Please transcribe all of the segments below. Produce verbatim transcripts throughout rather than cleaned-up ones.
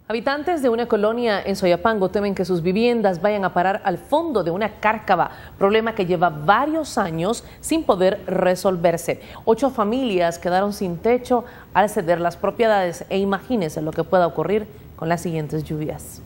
Habitantes de una colonia en Soyapango temen que sus viviendas vayan a parar al fondo de una cárcava, problema que lleva varios años sin poder resolverse. Ocho familias quedaron sin techo al ceder las propiedades e imagínense lo que pueda ocurrir con las siguientes lluvias.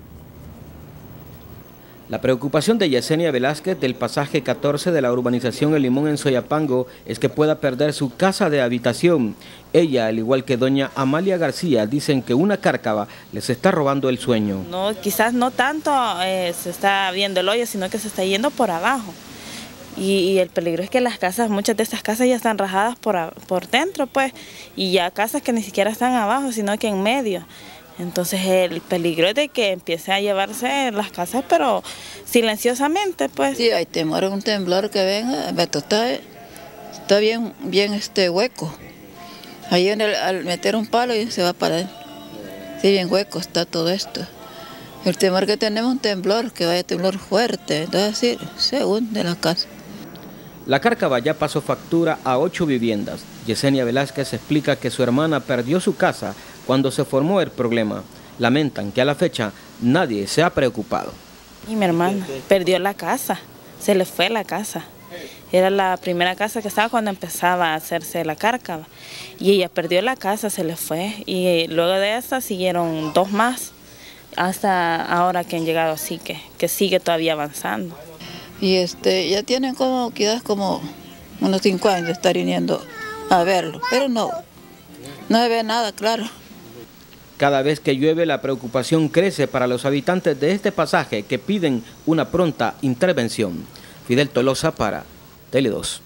La preocupación de Yesenia Velázquez del pasaje catorce de la urbanización El Limón en Soyapango es que pueda perder su casa de habitación. Ella, al igual que doña Amalia García, dicen que una cárcava les está robando el sueño. No, quizás no tanto eh, se está viendo el hoyo, sino que se está yendo por abajo. Y, y el peligro es que las casas, muchas de estas casas ya están rajadas por, por dentro, pues, y ya casas que ni siquiera están abajo, sino que en medio. Entonces el peligro es de que empiece a llevarse las casas, pero silenciosamente, pues. Sí, hay temor a un temblor que venga, Beto, está, está bien, bien este hueco. Ahí en el, al meter un palo y se va para adentro. Sí, bien hueco está todo esto. El temor que tenemos es un temblor, que vaya temblor fuerte, entonces sí, se hunde la casa. La cárcava ya pasó factura a ocho viviendas. Yesenia Velázquez explica que su hermana perdió su casa cuando se formó el problema. Lamentan que a la fecha nadie se ha preocupado. Y mi hermana perdió la casa, se le fue la casa. Era la primera casa que estaba cuando empezaba a hacerse la cárcava. Y ella perdió la casa, se le fue. Y luego de esa siguieron dos más, hasta ahora que han llegado así, que, que sigue todavía avanzando. Y este, ya tienen como, quizás como unos cinco años de estar viniendo a verlo, pero no, no se ve nada, claro. Cada vez que llueve la preocupación crece para los habitantes de este pasaje que piden una pronta intervención. Fidel Tolosa para Tele dos.